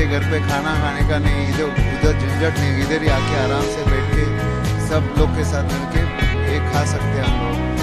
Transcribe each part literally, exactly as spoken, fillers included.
के घर पे खाना खाने का नहीं, इधर उधर झंझट नहीं, इधर ही आके आराम से बैठ के सब लोग के साथ मिलके ये खा सकते हैं हम लोग।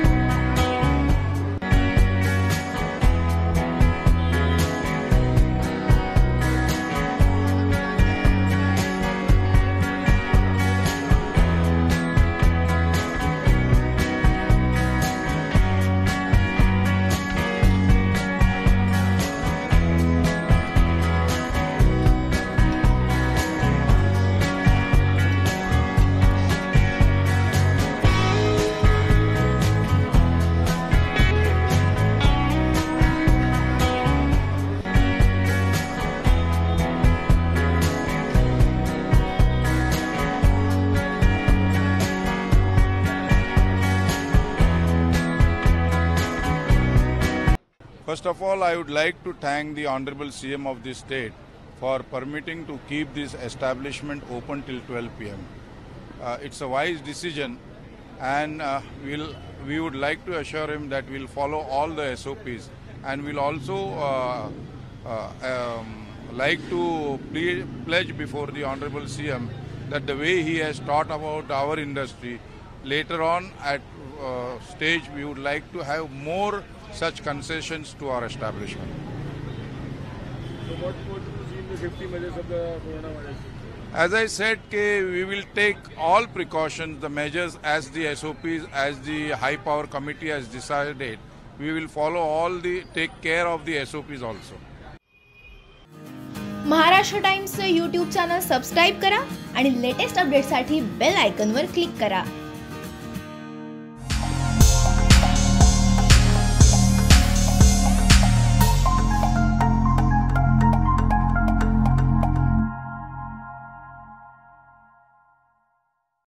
First of all, I would like to thank the Honorable C M of the state for permitting to keep this establishment open till twelve p m Uh, it's a wise decision, and uh, we'll, we would like to assure him that we'll follow all the S O Ps, and we'll also uh, uh, um, like to ple pledge before the Honorable C M that the way he has taught about our industry, later on at uh, stage we would like to have more such concessions to our establishment. So what would you see in the safety measures of the coronavirus? As I said, ke we will take all precautions, the measures as the S O Ps, as the high power committee has decided. We will follow all the, take care of the S O Ps also. Maharashtra Times YouTube channel subscribe करा आणि latest अपडेटसाठी bell आयकॉनवर click करा.